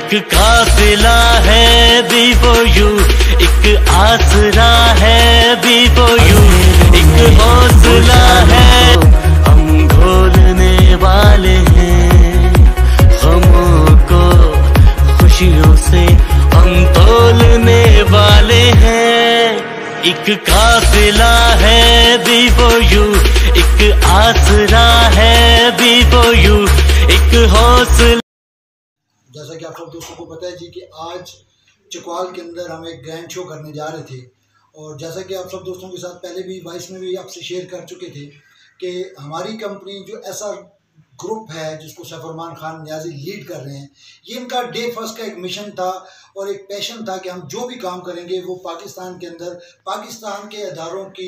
एक काफिला है BOU, एक आसरा है BOU, एक हौसला है। हम घोलने वाले हैं गमों को खुशियों से, हम तोलने वाले हैं। एक काफिला है BOU, एक आसरा है BOU, एक हौसला। जैसा कि आप सब दोस्तों को पता है जी कि आज चकवाल के अंदर हम एक ग्रैंड शो करने जा रहे थे, और जैसा कि आप सब दोस्तों के साथ पहले भी वॉइस में भी आपसे शेयर कर चुके थे कि हमारी कंपनी जो SR ग्रुप है जिसको सैफुररहमान खान नियाजी लीड कर रहे हैं, ये इनका डे फर्स्ट का एक मिशन था और एक पैशन था कि हम जो भी काम करेंगे वो पाकिस्तान के अंदर पाकिस्तान के अदारों की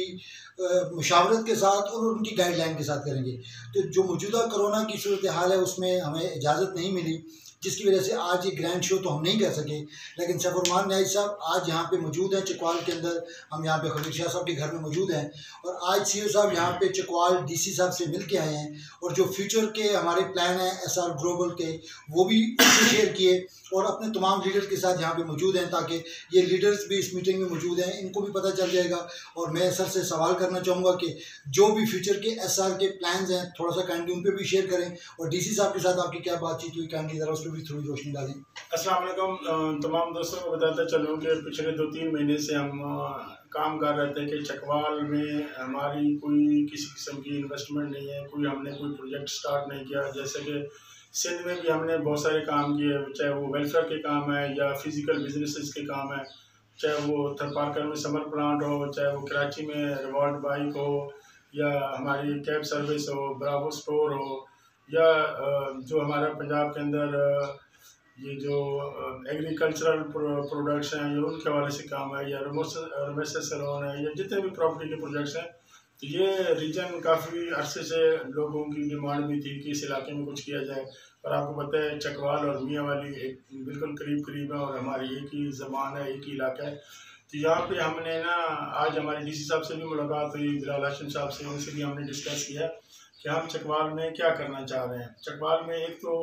मुशावरत के साथ और उनकी गाइडलाइन के साथ करेंगे। तो जो मौजूदा कोरोना की सूरत हाल है उसमें हमें इजाज़त नहीं मिली, जिसकी वजह से आज ये ग्रैंड शो तो हम नहीं कर सके। लेकिन सैफुररहमान नियाजी साहब आज यहाँ पे मौजूद हैं चकवाल के अंदर। हम यहाँ पे खलील शाह साहब के घर में मौजूद हैं और आज CO साहब यहाँ पे चकवाल DC साहब से मिल के आए हैं और जो फ्यूचर के हमारे प्लान हैं SR ग्लोबल के वो भी शेयर किए और अपने तमाम लीडर्स के साथ यहाँ पे मौजूद हैं, ताकि ये लीडर्स भी इस मीटिंग में मौजूद हैं, इनको भी पता चल जाएगा। और मैं सर से सवाल करना चाहूँगा कि जो भी फ्यूचर के SR के प्लान्स हैं थोड़ा सा काइंडली उन पर भी शेयर करें, और DC साहब के साथ आपकी क्या बातचीत हुई काइंडली ज़रा उस पर भी थोड़ी रोशनी डालें। अस्सलाम वालेकुम तमाम दोस्तों को बताता चलूँ कि पिछले 2-3 महीने से हम काम कर रहे थे कि चकवाल में हमारी कोई किसी किस्म की इन्वेस्टमेंट नहीं है, हमने कोई प्रोजेक्ट स्टार्ट नहीं किया। जैसे कि सिंध में भी हमने बहुत सारे काम किए, चाहे वो वेलफेयर के काम है या फिज़िकल बिजनेसेस के काम है, चाहे वो थरपारकर में समर प्लांट हो, चाहे वो कराची में रिवॉर्ड बाइक हो, या हमारी कैब सर्विस हो, ब्रावो स्टोर हो, या जो हमारा पंजाब के अंदर ये जो एग्रीकल्चरल प्रोडक्ट्स हैं ये उनके हवाले से काम है, या रमेश सैलून है, या जितने भी प्रॉपर्टी के प्रोजेक्ट्स हैं। तो ये रीजन काफ़ी अरसे से लोगों की डिमांड भी थी कि इस इलाके में कुछ किया जाए। और आपको पता है चकवाल और मियाँ वाली एक बिल्कुल करीब है और हमारी एक ही ज़बान है, एक ही इलाका है। तो यहाँ पे हमने ना आज हमारे DC साहब से भी मुलाकात हुई, बिलाल हाशिम साहब से, उनसे भी हमने डिस्कस किया कि हम चकवाल में क्या करना चाह रहे हैं। चकवाल में एक तो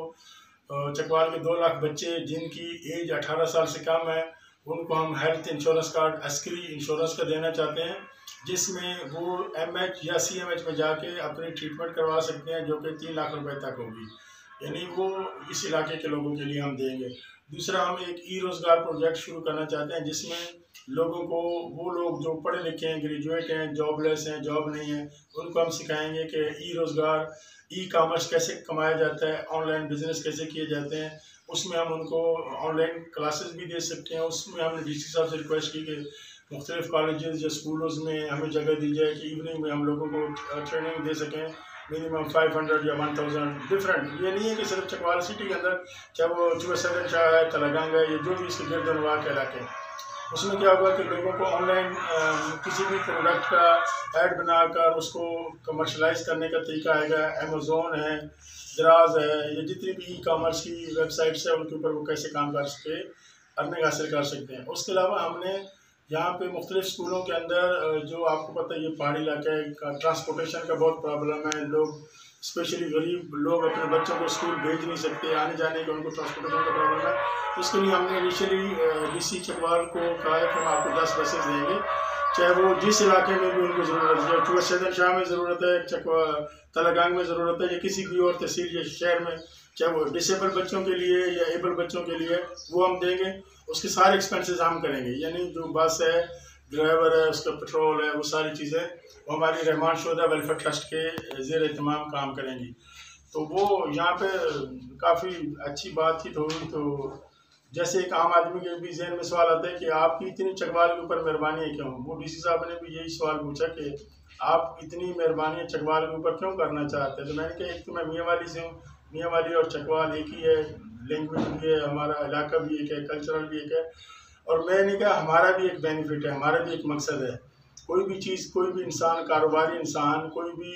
चकवाल के 2 लाख बच्चे जिनकी एज 18 साल से कम है उनको हम health insurance card Askari insurance का देना चाहते हैं, जिसमें वो MH या CMH में जाके अपनी ट्रीटमेंट करवा सकते हैं, जो कि 3 लाख रुपए तक होगी। यानी वो इस इलाके के लोगों के लिए हम देंगे। दूसरा, हम एक रोज़गार प्रोजेक्ट शुरू करना चाहते हैं जिसमें लोगों को, वो लोग जो पढ़े लिखे हैं, ग्रेजुएट हैं, जॉबलेस हैं, जॉब नहीं है, उनको हम सिखाएंगे कि रोज़गार कॉमर्स कैसे कमाया जाता है, ऑनलाइन बिजनेस कैसे किए जाते हैं। उसमें हम उनको ऑनलाइन क्लासेस भी दे सकते हैं। उसमें हमने DC साहब से रिक्वेस्ट की कि मुख्तलिफ कॉलेजेस या स्कूलों में हमें जगह दी जाए कि इवनिंग में हम लोगों को ट्रेनिंग दे सकें, मिनिमम 500 या 1000 डिफरेंट। ये नहीं है कि सिर्फ चकवाल सिटी के अंदर, चाहे वो चुबसरन शाह है, तलगंग है, ये जो भी इसके गिरदनवा के इलाके हैं, उसमें क्या होगा कि लोगों को ऑनलाइन किसी भी प्रोडक्ट का ऐड बनाकर उसको कमर्शलाइज करने का तरीका आएगा। अमेज़ॉन है, दराज है, ये जितनी भी कॉमर्स की वेबसाइट्स है उनके ऊपर वो कैसे काम कर सके, अर्निंग हासिल कर सकते हैं। उसके अलावा हमने यहाँ पे मुख्तलिफ स्कूलों के अंदर, जो आपको पता है ये पहाड़ी इलाका है, ट्रांसपोर्टेशन का बहुत प्रॉब्लम है। लोग स्पेशली गरीब लोग अपने बच्चों को स्कूल भेज नहीं सकते, आने जाने का उनको ट्रांसपोर्टेशन का प्रॉब्लम है। उसके लिए हमने इनिशियली DC चकवाल को कहा है कि हम आपको 10 बसेस देंगे, चाहे वो जिस इलाके में भी उनको ज़रूरत है, चाहे चुबसरन शाह में ज़रूरत है, तलगंग में ज़रूरत है, या किसी भी और तहसील या शहर में, चाहे वो डिसेबल बच्चों के लिए या एबल बच्चों के लिए, वो हम देंगे। उसके सारे एक्सपेंसेस हम करेंगे, यानी जो बस है, ड्राइवर है, उसका पेट्रोल है, वो सारी चीज़ें वो हमारी रहमान शोदा वेलफेयर ट्रस्ट के ज़ेर एहतमाम काम करेंगी। तो वो यहाँ पे काफ़ी अच्छी बातचीत होगी। तो जैसे एक आम आदमी के भी जहन में सवाल आता है कि आपकी इतनी चकवाल के ऊपर मेहरबानी है क्यों, वो DC साहब ने भी यही सवाल पूछा कि आप इतनी मेहरबानी चकवाल के ऊपर क्यों करना चाहते हैं। तो मैंने कहा एक तो मैं मियाँ वाली से हूँ, मियाँ वाली और चकवाल एक ही है, लैंग्वेज भी है, हमारा इलाका भी एक है, कल्चरल भी एक है। और मैंने कहा हमारा भी एक बेनिफिट है, हमारा भी एक मकसद है। कोई भी चीज़, कोई भी इंसान, कारोबारी इंसान, कोई भी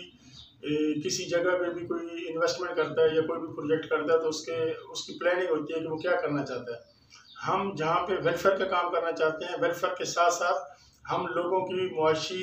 किसी जगह पे भी कोई इन्वेस्टमेंट करता है या कोई भी प्रोजेक्ट करता है तो उसकी प्लानिंग होती है कि वो क्या करना चाहता है। हम जहाँ पे वेलफेयर का काम करना चाहते हैं, वेलफेयर के साथ साथ हम लोगों की मुआशी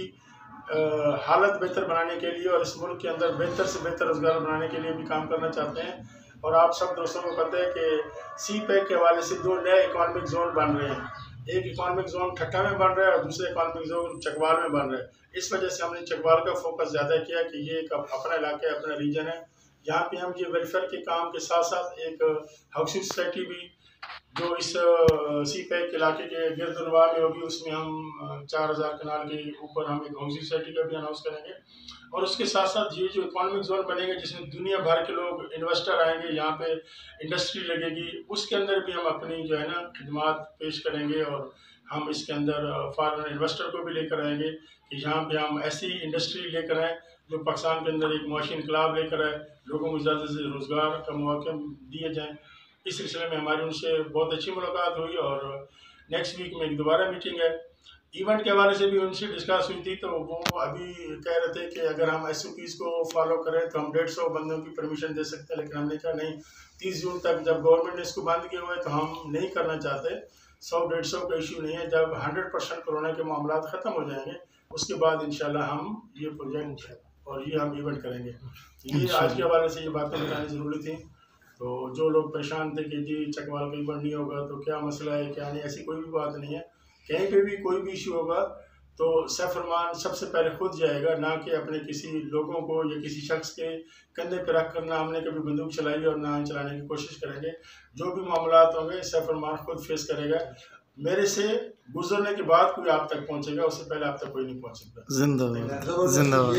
हालत बेहतर बनाने के लिए और इस मुल्क के अंदर बेहतर से बेहतर रोज़गार बनाने के लिए भी काम करना चाहते हैं। और आप सब दोस्तों को पता है कि सी पैक के हवाले से 2 नए इकोनॉमिक जोन बन रहे हैं। एक इकोनॉमिक जोन ठट्टा में बन रहा है और दूसरा इकोनॉमिक जोन चकवाल में बन रहा है। इस वजह से हमने चकवाल का फोकस ज़्यादा किया कि ये एक अपना इलाका है, अपना रीजन है। यहाँ पे हम ये वेलफेयर के काम के साथ साथ एक हाउसिंग सोसाइटी भी जो इस सी पैक इलाके के गिरदुनवा में होगी, उसमें हम 4000 कनाल के ऊपर हम एक हाउसिंग सोसाइटी का भी अनाउंस करेंगे। और उसके साथ साथ ये जो इकोनॉमिक जोन बनेंगे जिसमें दुनिया भर के लोग इन्वेस्टर आएंगे, यहाँ पे इंडस्ट्री लगेगी, उसके अंदर भी हम अपनी जो है ना खिदमात पेश करेंगे। और हम इसके अंदर फॉरेन इन्वेस्टर को भी लेकर आएंगे कि यहाँ पे हम ऐसी इंडस्ट्री लेकर आएँ जो पाकिस्तान के अंदर एक मुआशी इनकलाब लेकर आए, लोगों को ज़्यादा से रोज़गार का मौके दिए जाएँ। इस सिलसिले में हमारी उनसे बहुत अच्छी मुलाकात हुई और नेक्स्ट वीक में एक दोबारा मीटिंग है। इवेंट के हवाले से भी उनसे डिस्कस हुई थी, तो वो अभी कह रहे थे कि अगर हम SOPs को फॉलो करें तो हम 150 बंदों की परमिशन दे सकते हैं, लेकिन हमने कहा नहीं, 30 जून तक जब गवर्नमेंट ने इसको बंद किया हुआ है तो हम नहीं करना चाहते। 100-150 का इशू नहीं है, जब 100% कोरोना के मामला ख़त्म हो जाएंगे उसके बाद इंशाल्लाह हम ये प्रोजेक्ट और ये हम इवेंट करेंगे। ये आज के हवाले से ये बातें बतानी ज़रूरी थी। तो जो लोग परेशान थे कि जी चकवाल का इवेंट नहीं होगा तो क्या मसला है क्या नहीं, ऐसी कोई भी बात नहीं है। कहीं पे भी कोई भी इशू होगा तो सैफरमान सबसे पहले खुद जाएगा, ना कि अपने किसी लोगों को या किसी शख्स के कंधे पर रख कर ना हमने कभी बंदूक चलाई और ना चलाने की कोशिश करेंगे। जो भी मामला होंगे सैफरमान खुद फेस करेगा। मेरे से गुजरने के बाद कोई आप तक पहुंचेगा, उससे पहले आप तक कोई नहीं पहुंच सकता। जिंदाबाद,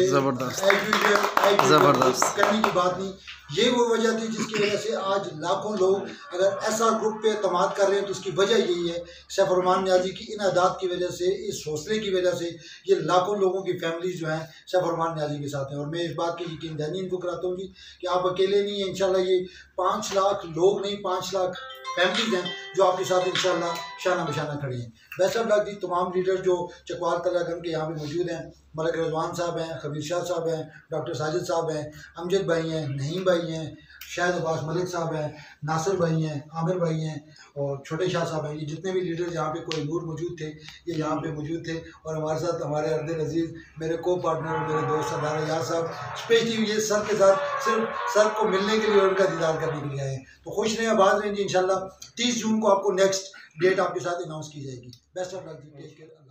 जबरदस्त करने की बात नहीं। ये वो वजह थी जिसकी वजह से आज लाखों लोग अगर ऐसा ग्रुप पे एतमाद कर रहे हैं तो उसकी वजह यही है सैफुर्रहमान नियाज़ी की इन अदाद की वजह से, इस हौसले की वजह से ये लाखों लोगों की फैमिलीज जो हैं सैफुर्रहमान नियाज़ी के साथ हैं। और मैं इस बात की यकीन दहानी इनको कराता हूँ कि आप अकेले नहीं हैं, इंशाल्लाह ये 5 लाख लोग नहीं 5 लाख फैमिलीज हैं जो आपके साथ इंशाल्लाह शाना बशाना खड़ी हैं। बेस्ट ऑफ लक जी तमाम लीडर जो चकवाल तलागम के यहाँ पे मौजूद हैं। मलिक रिजवान साहब हैं, खबीर शाह साहब हैं, डॉक्टर साजिद साहब हैं, अमजद भाई हैं, नहीम भाई हैं, शाहिद अब्बास मलिक साहब हैं, नासिर भाई हैं, आमिर भाई हैं और छोटे शाह साहब हैं। ये जितने भी लीडर यहाँ पे कोई नूर मौजूद थे ये यहाँ पे मौजूद थे। और हमारे साथ हमारे अर्दे अजीज़ मेरे को पार्टनर और मेरे दोस्त सरदार यार साहब स्पेशली ये सर के साथ सिर्फ सर को मिलने के लिए और उनका दीदार करने के लिए आए हैं। तो खुश रहें, आबाद रहें जी। इंशाल्लाह 30 जून को आपको नेक्स्ट डेट आपके साथ अनाउंस की जाएगी। बेस्ट ऑफ लक जी, टेक केयर।